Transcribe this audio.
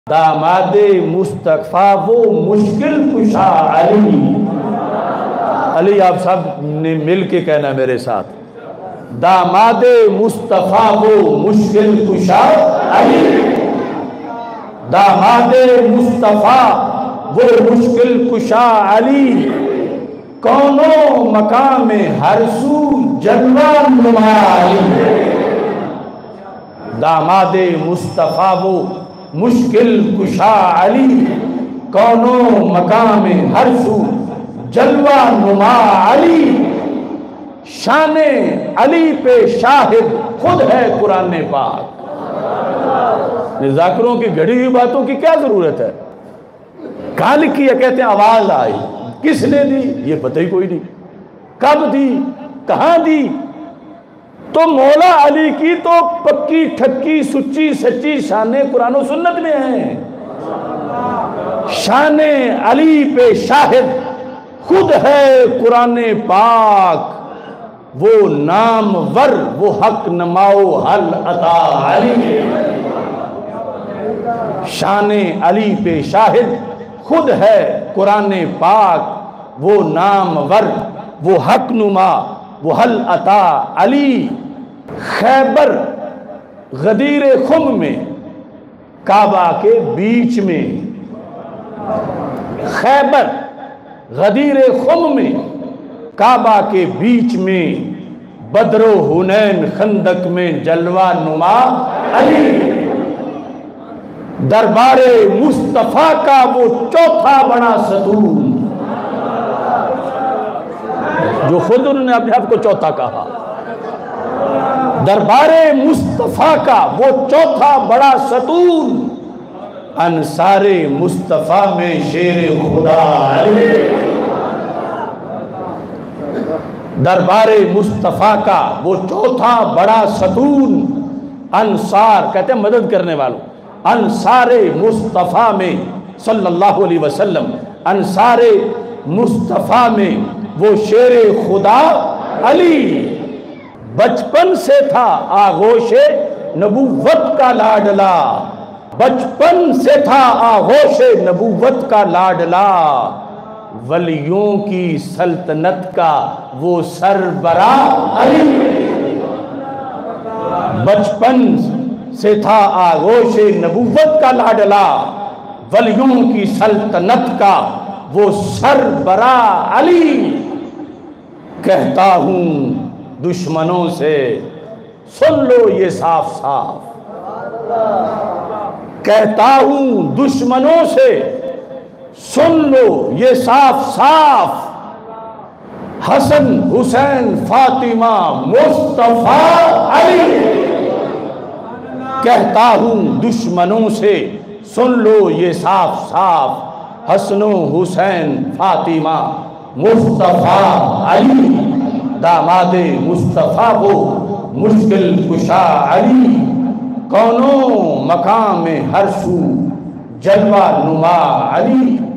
दामादे मुस्तफ़ा वो मुश्किल कुशा अली। अली आप सब ने मिल के कहना मेरे साथ, दामादे मुस्तफ़ा वो मुश्किल कुशा अली। दामादे मुस्तफ़ा वो मुश्किल कुशा अली, कौनो मकाम में हर सू जलवा नुमा अली। दामादे मुस्तफ़ा वो मुश्किल कुशा अली, कौनो मकाम में हर सू जलवा नुमा अली। शाने अली पे शाहिद खुद है कुरान पाक। जाकिरों की घड़ी हुई बातों की क्या जरूरत है। कहाँ लिखी है, कहते हैं आवाज आई, किसने दी ये पता ही कोई नहीं, कब दी कहां दी। तो मौला अली की तो पक्की ठक्की सुच्ची सच्ची शाने कुरान और सुन्नत में है। शाने अली पे शाहिद खुद है कुरान पाक, वो नामवर वो हक नमाओ हल अता अली। शाने अली पे शाहिद खुद है कुरान पाक, वो नामवर वो हक नुमा वो हल अता अली। खैबर गदीर खुम में काबा के बीच में, खैबर गदीर खुम में काबा के बीच में, बदरो हुनैन खंदक में जलवा नुमा अली। दरबारे मुस्तफा का वो चौथा बड़ा सतून, जो खुद उन्होंने अपने आप को चौथा कहा। दरबारे मुस्तफा का वो चौथा बड़ा सतून, अंसारे मुस्तफा में शेर खुदा अली। दरबारे मुस्तफा का वो चौथा बड़ा सतून, अंसार कहते हैं मदद करने वालों, अंसारे मुस्तफा में सल्लल्लाहु अलैहि वसल्लम, अंसारे मुस्तफा में वो शेर खुदा अली। बचपन से था आगोशे नबूवत का लाडला, बचपन से था आगोशे नबूवत का लाडला। वलियों की सल्तनत का वो सरबरा अली। बचपन से था आगोशे नबूवत का लाडला, वलियों की सल्तनत का वो सरबरा अली। कहता हूं दुश्मनों से सुन लो ये साफ साफ, कहता हूं दुश्मनों से सुन लो ये साफ साफ। हसन हुसैन फातिमा मुस्तफा अली। कहता हूं दुश्मनों से सुन लो ये साफ साफ, हसनो हुसैन फातिमा मुस्तफा अली। दामादे मुस्तफा वो मुश्किल कुशा अली, कौनो मकाम में हर सू जलवा नुमा अली।